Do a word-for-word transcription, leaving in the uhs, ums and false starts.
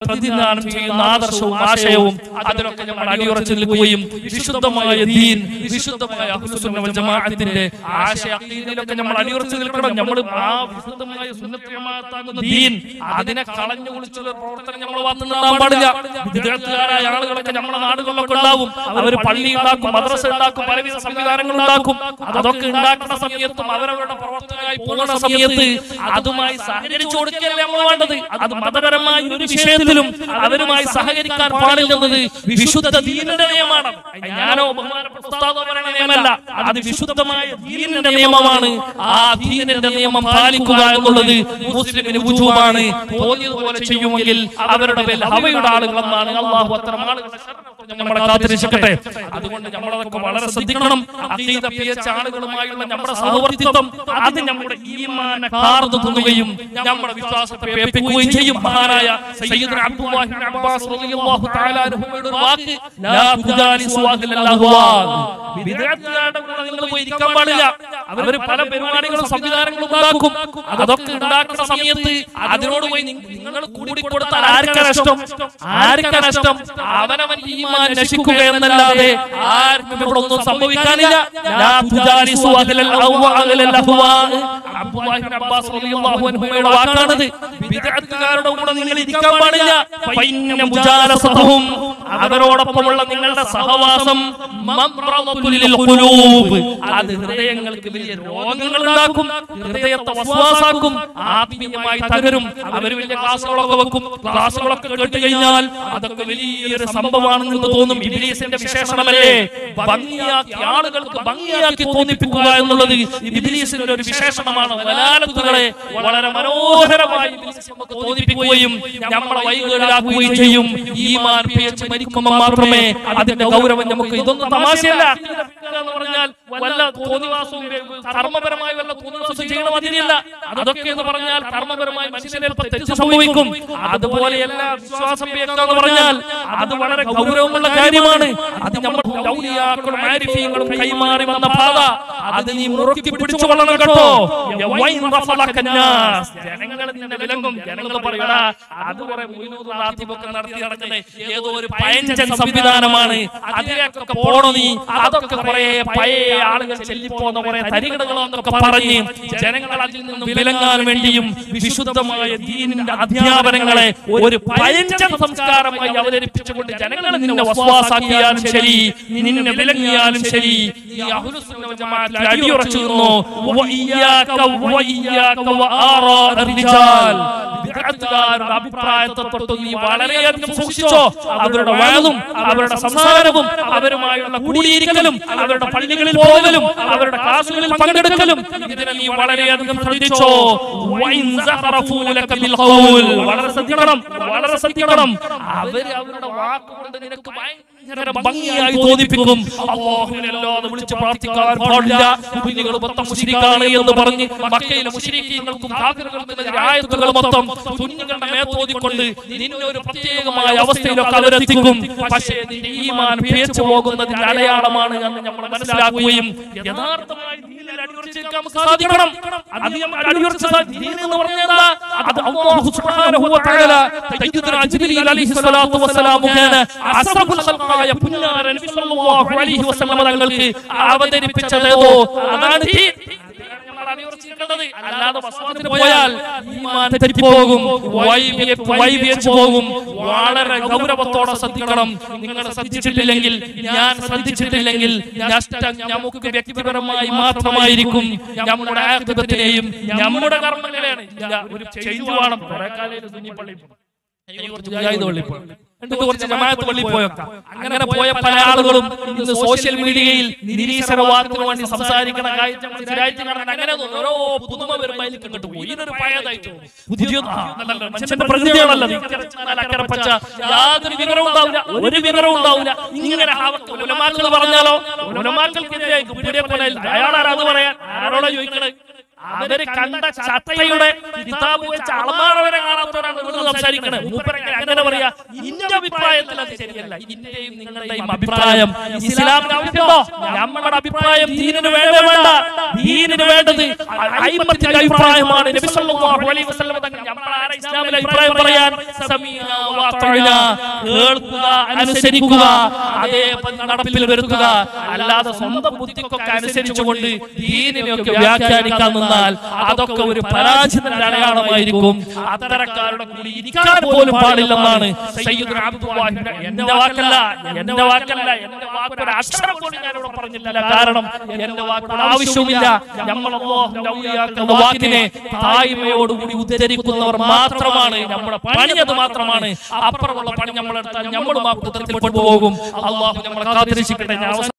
പ്രതിനിധാനം ചെയ്യുന്ന ആദർശവും ആശയവും അതിലൊക്കെ നമ്മൾ അടിയുറച്ചു നിൽക്കുകയും വിശുദ്ധമായ ദീൻ, വിശുദ്ധമായ അഹ്ലുസുന്ന വൽ ജമാഅത്തിന്റെ ആശയ അഖീദയിലൊക്കെ നമ്മൾ അടിയുറച്ചു നിൽക്കണം. നമ്മൾ ആ വിശുദ്ധമായ സുന്നത്ത് ജമാഅത്താകുന്ന ദീൻ അതിനെ കളഞ്ഞു കുളിച്ചുള്ള പ്രവർത്തനം നമ്മൾ വന്നിടാൻ പാടില്ല. വിദ്യാർത്ഥികളായ ആളുകളൊക്കെ നമ്മുടെ നാടുകളിലൊക്കെ ഉണ്ടാവും. അവർ പള്ളി ഉണ്ടാക്കും, മദ്രസ ഉണ്ടാക്കും, പലവിധ സംവിധാനങ്ങൾ ഉണ്ടാക്കും. അതൊക്കെ ഉണ്ടാക്കുന്ന സമയത്തും അവരവരുടെ പ്രവർത്തനമായി പോകുന്ന സമയത്ത് അതുമായി സഹകരിച്ചു കൊടുക്കല്ലേ നമ്മൾ വേണ്ടത്. അത് മതപരമായ ഒരു വിഷയത്തിലും അവരുമായി സഹകരിക്കാൻ പാടില്ലെന്നത് വിശുദ്ധ ദീനിന്റെ നിയമമാണ്. ഞാനോ ബഹുമാനപ്പെട്ട ഉസ്താദോ പറയുന്ന നിയമമല്ല, അത് വിശുദ്ധമായ ദീനിന്റെ നിയമമാണ്. ആ ദീനിന്റെ നിയമം പാലിക്കുക എന്നുള്ളത് മുസ്ലിമിന് വുജൂബാണ്. തോന്നിയതുപോലെ ചെയ്യുമെങ്കിൽ അവരുടെ പേരിൽ ഹവയുടെ ആളുകളെന്നാണ്. അല്ലാഹു അത്തരം ആളുകളെ നമ്മളെ കാത്തിരക്ഷിക്കട്ടെ. അതുകൊണ്ട് നമ്മളതൊക്കെ വളരെ ശ്രദ്ധിക്കണം. അഖീദ പിഴച്ച ആളുകളുമായുള്ള നമ്മുടെ സഹവർത്തിത്വം അത് നമ്മുടെ ഈമാനെ കാർന്നു തിന്നുകയും നമ്മുടെ വിശ്വാസത്തെ പേപ്പിക്കുകയും ചെയ്യും. മഹാനായ സയ്യിദുന അബ്ദുല്ലാഹി ഇബ്നു അബ്ബാസ് റളിയല്ലാഹു തആല അൻഹുയുടെ വാക്ക്, ലാ തുജാലിസു അഹ്ലൽ അഹ്വാ. ബിദ്അത്തുകാരുടെ കൂടെ നിങ്ങൾ പോയി ഇരിക്കാൻ പാടില്ല. അവർ പല പരിപാടികളും സംവിധാനങ്ങളും ഉണ്ടാക്കും. അതൊക്കെ ഉണ്ടാക്കുന്ന സമയത്ത് അതിനോട് പോയി നിങ്ങൾ കൂടി കൊടുത്താൽ ആർക്കാ നഷ്ടം? ആർക്കാ നഷ്ടം? അവനവൻ ഈമാൻ നശിക്കുക എന്നല്ലാതെ ആർക്കും ഇവിടെ ഒന്നും സംഭവിക്കാനില്ല. ലാ തുജാലിസു അഹ്ലൽ അഹ്വാ അഹ്ലൽ അഹ്വാ. അബ്ദുല്ലാഹി ഇബ്നു അബ്ബാസ് റളിയല്ലാഹു അൻഹുയുടെ വാക്കാണത്. ബിദ്അത്തുകാരുടെ കൂടെ നിങ്ങൾ ഇരിക്കാൻ പാടില്ല. ഫൈന്ന മുജാലസതഹും, അവരോടൊപ്പമുള്ള നിങ്ങളുടെ സഹവാസം മംറദത്തുൽ ഖുലൂബ്, അത് ഹൃദയങ്ങൾക്ക് വലിയ രോഗങ്ങൾ ഉണ്ടാക്കും, ഹൃദയത്തെ വസ്വാസാക്കും, ആത്മീയമായി തകരും. അവർ വലിയ ക്ലാസുകളൊക്കെ വെക്കും. ക്ലാസുകളൊക്കെ കേട്ട് കഴിഞ്ഞാൽ അതൊക്കെ വലിയൊരു സംഭവമാണെന്ന് തോന്നും. ഇബ്ലീസിന്റെ വിശേഷണമല്ലേ ഭംഗിയാക്കി ആളുകൾക്ക് ഭംഗിയാക്കി തോന്നിപ്പിക്കുക എന്നുള്ളത് ഇബ്ലീസിന്റെ ഒരു വിശേഷണമാണ്. വലാലത്തുകളെ വളരെ മനോഹരമായി ഇബ്ലീസ് നമുക്ക് തോന്നിപ്പിക്കുകയും നമ്മളെ വൈകേടിലാക്കുകയും ചെയ്യും. ഈമാൻ പിഴച്ച് മരിക്കുമ്പോൾ മാത്രമേ അതിന്റെ ഗൗരവം നമുക്ക്. ഇതൊന്നും തമാശയല്ല എന്ന് പറഞ്ഞാൽ വല്ല തോന്നിവാസവും കർമ്മപരമായി വല്ല തോന്നിവാസം ചെയ്യണ മതിയല്ല. അതൊക്കെ എന്ന് പറഞ്ഞാൽ കർമ്മപരമായി മനുഷ്യനെ തെറ്റ് സംഭവിക്കും. അതുപോലെ എല്ലാ വിശ്വാസം എന്ന് പറഞ്ഞാൽ അത് വളരെ ഗൗരവമുള്ള കാര്യമാണ്. അത് നമ്മൾ ഔലിയാക്കളും ആരിഫീങ്ങളും കൈമാറി വന്ന പാത, അത് നീ മുറുക്കി പിടിച്ചു കൊള്ളണം കേട്ടോ. ജനങ്ങൾ നിന്നെ വിലങ്ങും. ജനങ്ങൾ പറയടാ അത് കുറെ മുയിനൂദ് നടത്തി നടക്കുന്ന ഏതോ ഒരു പയഞ്ചൻ സംവിധാനമാണ്, അതിലേക്കൊക്കെ പോണോ നീ? അതൊക്കെ കുറെ പഴയ ആളുകൾ ചെല്ലിപ്പോന്ന കുറെ തരികിടകളെന്നൊക്കെ പറഞ്ഞ് ജനങ്ങൾ അതിൽ നിന്നും വിലങ്ങാൻ വേണ്ടിയും വിശുദ്ധമായ ദീനിന്റെ അധ്യാപനങ്ങളെ ഒരു പയഞ്ചൻ സംസ്കാരമായി അവതരിപ്പിച്ചുകൊണ്ട് ജനങ്ങളെ നിന്നെ വസ്വാസാക്കിയാലും ശരി, നിന്നെ വിലങ്ങിയാലും ശരി, ഈ അഹ്ലുസുന്ന വൽ ജമാഅത്തിൽ അടിയുറച്ചു നിന്നോ. വഇയ്യാക വഇയ്യാക വആറാ അർരിജാൽ, ബിദ്അത്തുകാരുടെ അഭിപ്രായത്തെ തൊട്ട് നീ വളരെയധികം സൂക്ഷിച്ചോ. അവരുടെ വാദവും അവരുടെ സംസാരവും അവരുമായുള്ള കൂടിയിരിക്കലും അവരുടെ പള്ളികളിൽ പോകലും അവരുടെ ക്ലാസുകളിൽ പങ്കെടുക്കലും ഇതിനെ നീ വളരെയധികം ശ്രദ്ധിച്ചോ. വളരെ ശ്രദ്ധിക്കണം, വളരെ ശ്രദ്ധിക്കണം. അവര് അവരുടെ വാക്കുകൊണ്ട് നിനക്ക് ഭയങ്കര ഭംഗിയായി തോന്നിപ്പിക്കും. അല്ലാഹുവിനല്ലാതെ വിളിച്ച് പ്രാർത്ഥിക്കാൻ പാടില്ല, കുഞ്ഞുങ്ങൾ മൊത്തം മുശ്രിക്കാണ് എന്ന് പറഞ്ഞ് മക്കയിലെ മുശ്രിക്കീങ്ങൾക്കും കാഫിറുകൾക്കും ആയത്തുകൾ മൊത്തം കുഞ്ഞുങ്ങളുടെ മേത്തോതിക്കൊണ്ട് നിന്നെ ഒരു പ്രത്യേകമായ അവസ്ഥയിലൊക്കെ അവരെത്തിക്കും. പക്ഷേ നിന്റെ ഈമാൻ പിഴച്ചു പോകുന്നതിന്റെ അടയാളമാണ് എന്ന് നമ്മൾ മനസ്സിലാക്കുകയും യഥാർത്ഥമായി ദീനിൽ അടിയുറച്ച് നിൽക്കാൻ സാധിക്കണം. അത് നമ്മൾ അടിയുറച്ച് ദീൻ എന്ന് പറഞ്ഞാൽ അത് അല്ലാഹു സുബ്ഹാനഹു വ തആല സയ്യിദുനാ ജിബ്രീൽ അലൈഹിസ്സലാത്തു വസ്സലാം മുഖേന അസ്റഫുൽ ഖൽഖായ പുന്നാര നബി സല്ലല്ലാഹു അലൈഹി വസല്ലം തങ്ങൾക്ക് അവതരിപ്പിച്ചതേതോ അതാണ് ദീൻ. അല്ലാതെ വസ്വാസത്തിന് പോയാൽ ഈമാൻ തെറ്റിപ്പോകും, വൈവിധ്യം പോകും. വളരെ ഗൗരവത്തോടെ ശ്രദ്ധിക്കണം. നിങ്ങൾ ശ്രദ്ധിച്ചിട്ടില്ലെങ്കിൽ, ഞാൻ ശ്രദ്ധിച്ചിട്ടില്ലെങ്കിൽ നഷ്ടം നമുക്ക് വ്യക്തിപരമായി മാത്രമായിരിക്കും. നമ്മുടെ ആഖിബത്തിനെയും നമ്മുടെ കർമ്മങ്ങളെയാണ്. ഒരു ചേഞ്ച് വേണം. കുറെ കാലം സുന്നിപ്പള്ളി കുറച്ച് ജമാഅത്ത് പള്ളി പോയൊക്കെ അങ്ങനെ പോയ പല ആളുകളും ഇന്ന് സോഷ്യൽ മീഡിയയിൽ നിരീശ്വരവാദത്തിന് വേണ്ടി സംസാരിക്കണ അങ്ങനെ ഓരോ പുതുമ വരുമ്പോൾ ഇങ്ങോട്ട് പോയി. ഇതൊരു പഴയതായിട്ട് പുതിയ മനുഷ്യന്റെ പ്രകൃതിയാണല്ലോ. അക്കരപ്പച്ച യാതൊരു വിവരവും ഉണ്ടാവില്ല, ഒരു വിവരവും ഉണ്ടാവില്ല. ഇങ്ങനെ ഉലമാക്കൾ പറഞ്ഞാലോ ഉലമാക്കൾക്കെതിരെ അയാളാരാ അത് പറയാൻ? ആരോടാ ചോദിക്കണേ? അവര് കണ്ട ചട്ടയുടെ കിതാബ് വെച്ച് അളമാറ വരെ കാണാത്തവരാണ് ഇവിടെ സംസാരിക്കണത്. മൂപ്പരങ്ങനെ അങ്ങനെ പറയാ, ഇന്റെ അഭിപ്രായത്തിൽ അത് ശരിയല്ല. ഇന്റെയും നിങ്ങളുടെയും അഭിപ്രായം ഇസ്ലാമിന് ആവശ്യമുണ്ടോ? നമ്മുടെ അഭിപ്രായം ദീനിന് വേണ്ട വേണ്ട ദീനിന് വേണ്ടത് അയിമ്മത്തിന്റെ അഭിപ്രായമാണ്. നബി സല്ലല്ലാഹു അലൈഹി വസല്ലം തങ്ങൾ നമ്മൾ ആരെ ഇസ്ലാമിലെ അഭിപ്രായം പറയാൻ? സമീഅ വഅതഅന, കേൾക്കുക, അനുസരിക്കുക, അതേപോലെ നടപ്പിൽ വരുത്തുക. അല്ലാതെ സ്വന്തം ബുദ്ധിക്കൊക്കെ അനുസരിച്ചുകൊണ്ട് ദീനിനെയൊക്കെ വ്യാഖ്യാനിക്കാൻ നിന്നാൽ അതൊക്കെ ഒരു പരാജയത്തിന്റെ അടയാളമായിരിക്കും. അത്തരക്കാരുടെ കൂടി ഇരിക്കാൻ പോലും പാടില്ലെന്നാണ് സയ്യിദുന അബ്ദുല്ലാഹി. എന്റെ വാക്കല്ല എന്റെ വാക്കല്ല എന്റെ വാക്കൊരു അക്ഷരം പോലും ഞാനിവിടെ പറഞ്ഞില്ല. കാരണം എന്റെ വാക്കുകളുടെ ആവശ്യമില്ല. നമ്മൾ അല്ലാഹുവിന്റെ ഔലിയാക്കളുടെ വാക്കിനെ താഴ്മയോടുകൂടി ഉദ്ധരിക്കുന്നവർ മാത്രമാണ്. നമ്മുടെ പണി അത് മാത്രമാണ്. അപ്പുറമുള്ള പണി നമ്മളെടുത്താൽ നമ്മളും ആ കൂട്ടത്തിൽ പെട്ടുപോകും. അല്ലാഹു നമ്മളെ കാത്തിരക്ഷിക്കട്ടെ.